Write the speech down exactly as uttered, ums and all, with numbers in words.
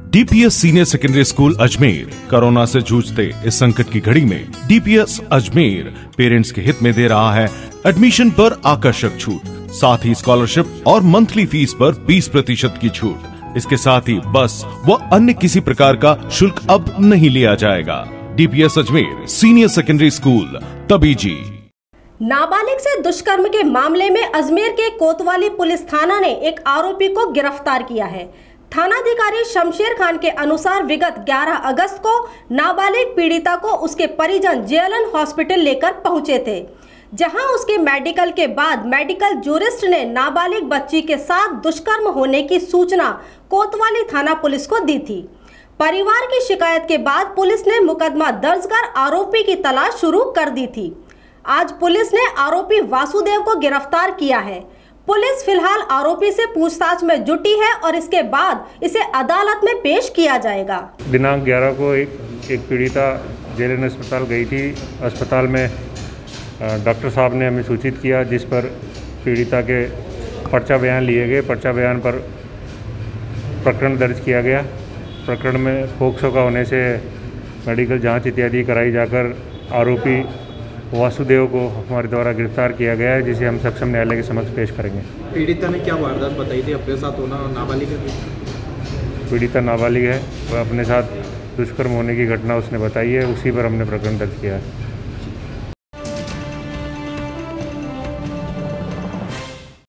DPS senior secondary school Ajmer corona से जूझते इस संकट की घड़ी में डीपीएस अजमेर पेरेंट्स के हित में दे रहा है एडमिशन पर आकर्षक छूट, साथ ही स्कॉलरशिप और मंथली फीस पर बीस प्रतिशत की छूट। इसके साथ ही बस व अन्य किसी प्रकार का शुल्क अब नहीं लिया जाएगा। DPS Ajmer senior secondary school तभी जी। नाबालिग से दुष्कर्म के मामले में अजमेर के कोतवाली पुलिस थाना ने एक आरोपी को गिरफ्तार किया है। थानाधिकारी शमशेर खान के अनुसार विगत ग्यारह अगस्त को नाबालिग पीड़िता को उसके परिजन जेएलएन हॉस्पिटल लेकर पहुंचे थे, जहां उसके मेडिकल के बाद मेडिकल जूरिस्ट ने नाबालिग बच्ची के साथ दुष्कर्म होने की सूचना कोतवाली थाना पुलिस को दी थी। परिवार की शिकायत के बाद पुलिस ने मुकदमा दर्ज कर आरोपी की तलाश शुरू कर दी थी। आज पुलिस ने आरोपी वासुदेव को गिरफ्तार किया है। पुलिस फिलहाल आरोपी से पूछताछ में जुटी है और इसके बाद इसे अदालत में पेश किया जाएगा। दिनांक ग्यारह को एक एक पीड़िता जेएलएन अस्पताल गई थी। अस्पताल में डॉक्टर साहब ने हमें सूचित किया, जिस पर पीड़िता के पर्चा बयान लिए गए। पर्चा बयान पर प्रकरण दर्ज किया गया। प्रकरण में पोक्सो का होने से मेडिकल जांच इत्यादि कराई जाकर आरोपी वासुदेव को हमारे द्वारा गिरफ्तार किया गया है, जिसे हम सक्षम न्यायालय के समक्ष पेश करेंगे। पीड़िता ने क्या वारदात बताई थी? अपने साथ होना नाबालिग है? पीड़िता नाबालिग है, वह अपने साथ दुष्कर्म होने की घटना उसने बताई है, उसी पर हमने प्रकरण दर्ज किया है।